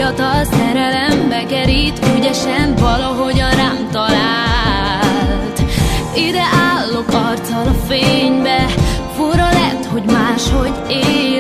fiatal szerelembe kerít, ügyesen valahogyan rám talált. Ide állok arccal a fénybe, fura lett, hogy máshogy él.